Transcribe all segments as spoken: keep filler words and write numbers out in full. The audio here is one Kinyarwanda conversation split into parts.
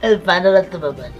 Ipantaro tubabari.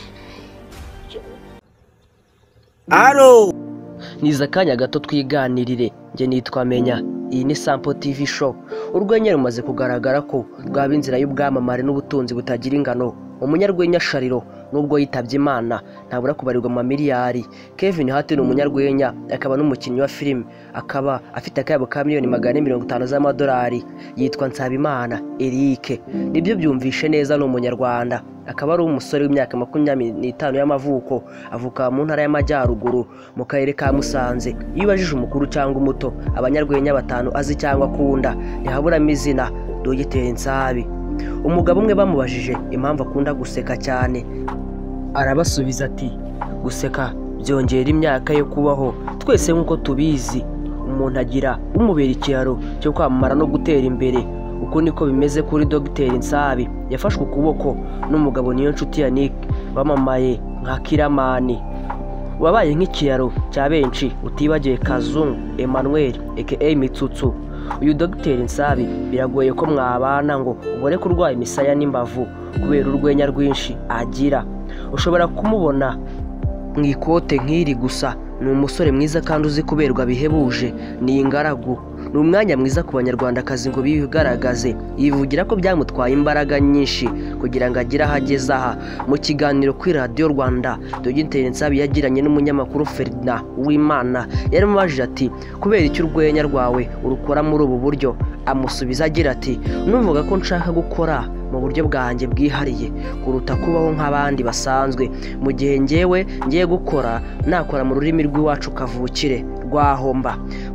Aro niza akanya gato twiganirire. Nge nitwa Menya. Iyi ni Sample T V show. Urwenya rumaze kugaragara ko rwaba inzira y'ubwamamare n'ubutunzi butagira ingano. Umunyarwenya Shariro nubwo yitabye Imana ntabura kubarirwa mu miliyari. Kevin Hart ni umunyarwenya akaba n'umukinnyi wa filime, akaba afite akayabo ka miliyoni magana mirongo itanu z'amadolari. Yitwa Nsabimana Eric. Nibyo byumvishe neza ni umunyarwanda. Akaba ari umusore w'imyaka makumyabiri n'itanu y'amavuko, avuka mu ntara y'Amajyaruguru mu karere ka Musanze. Yibajije umukuru cyangwa umuto, abanyarwenya batanu azi cyangwa akunda ntihaburamo izina Dogiteri Nsabi. Umugabo umwe bamubajije impamvu akunda guseka cyane, arabasubiza ati guseka byongera imyaka yo kubaho. Twese nk'uko tubizi umuntu agira umubera ikiraro cyo kwamamara no gutera imbere. Uko niko bimeze kuri Dogiteri Nsabi. Yafashwe ukuboko n'umugabo niyo nshuti ya Nick bamamaye nka Kiramani, wabaye nk'ikiraro cya benshi utibagiye Kazungu Emmanuel aka Mitsutsu. Uyu Dogiteri Nsabi biragoye ko mwabana ngo ubone kurwaye imisaya n'imbavu kubera urwenya rwinshi agira. Ushobora kumubona mu ikote nk'iri gusa. Ni umusore mwiza kandi uzi kuberwa bihebuje. Ni ingaragu. Ni umwanya mwiza ku banyarwandakazi ngo bigaragaze. Yivugira ko byamutwaye imbaraga nyinshi kugira ngo agire aho ageze aha. Mu kiganiro kuri Radio Rwanda, Dogiteri Nsabi yagiranye n'umunyamakuru Ferdinand Uwimana yaramubajije ati kubera icyo urwenya rwawe urukora muri ubu buryo. Amusubiza agira ati numvuga ko nshaka gukora mu buryo bwanjye bwihariye kuruta kubaho nk'abandi basanzwe. Mu gihe ngewe ngiye gukora nakora mu rurimi rw'iwacu kavukire rwahomba.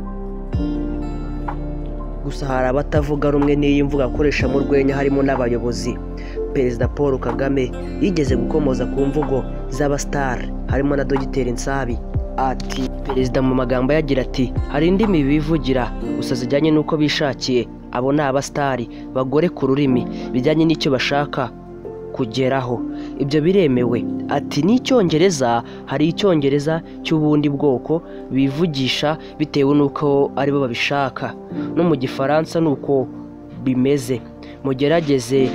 Gusa hari abatavuga rumwe n'iyi mvuga akoresha mu rwenya, harimo n'abayobozi. Perezida Paul Kagame yigeze gukomoza ku mvugo z'abastar harimo na Dogiteri Nsabi. Ati perezida mu magambo yagira ati hari indimi bivugira gusa zijyanye n'uko bishakiye. Abo ni abastari bagore ku rurimi bijyanye n'icyo bashaka kugeraho. Ibyo biremewe. Ati n'icyongereza hari icyongereza cy'ubundi bwoko bivugisha bitewe n'uko aribo babishaka. No mu gifaransa nuko bimeze. Mugerageze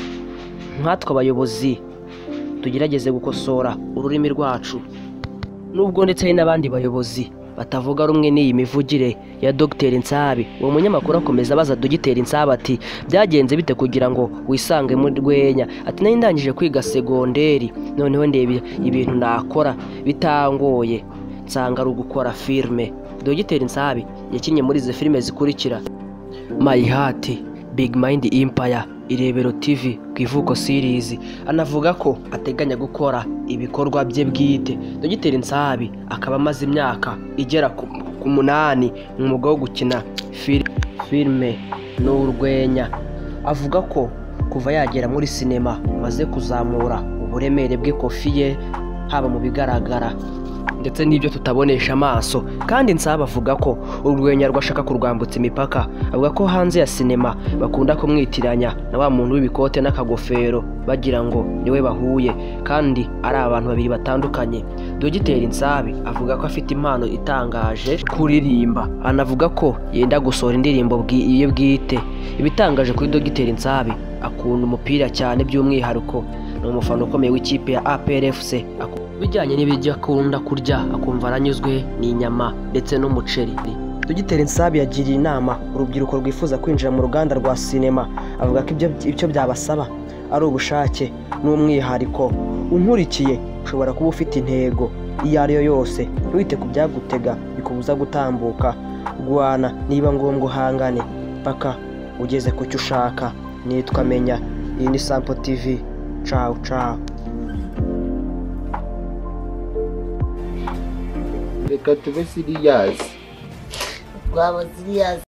nkatwe abayobozi tugerageze gukosora ururimi rwacu. Nubwo ndetse hari n'abandi bayobozi batavuga rumwe n'iyi mivugire ya Dogiteri Nsabi. Uwo munyamakuru akomeza abaza Dogiteri Nsabi ati byagenze bite kugira ngo wisange mu rwenya? Ati nari ndangije kwiga segonderi, noneho ndeba ibintu nakora bitangoye nsanga ari ugukora filime. Dogiteri Nsabi yakinye muri izi filime zikurikira: My Heart, Big Mind Empire, Irebero T V, Kwivuko Series. Anavuga ko ateganya gukora ibikorwa bye bwite. Dogiteri Nsabi akaba amaze imyaka igera ku munani mu mwuga wo gukina filime n'urwenya. Avuga ko kuva yagera muri sinema maze kuzamura uburemere bw'ikofi ye, haba mu bigaragara ndetse n'ibyo tutabonesha amaso. Kandi Nsabi avuga ko urwenya rwashaka kurwambutsa imipaka. Avuga ko hanze ya sinema bakunda kumwitiranya na wa muntu w'ibikote n'akagofero bagira ngo niwe bahuye, kandi ari abantu babiri batandukanye. Dogiteri Nsabi avuga ko afite impano itangaje kuririmba. Anavuga ko yenda gusohora indirimbo iye bwite. Ibitangaje kuri Dogiteri Nsabi, akunda umupira cyane, by'umwihariko ni umufana ukomeye w'ikipe ya A P R F C. Bijyanye n'ibiryo akunda kurya, akumva aranyuzwe n'inyama ndetse n'umuceri. Dogiteri Nsabi yagiriye inama urubyiruko rwifuza kwinjira mu ruganda rwa sinema. Avuga ko ibyo icyo byabasaba ari ubushake n'umwihariko. Unkurikiye ushobora kuba ufite intego iyo ari yo yose, ntiwite ku byagutega bikubuza gutambuka. Rwana niba ngombwa uhangane paka ugeze ku cyo ushaka. Nitwa Menya. Iyi ni Sample T V. Ciao ciao. reka tube siriyasi. Twaba serious.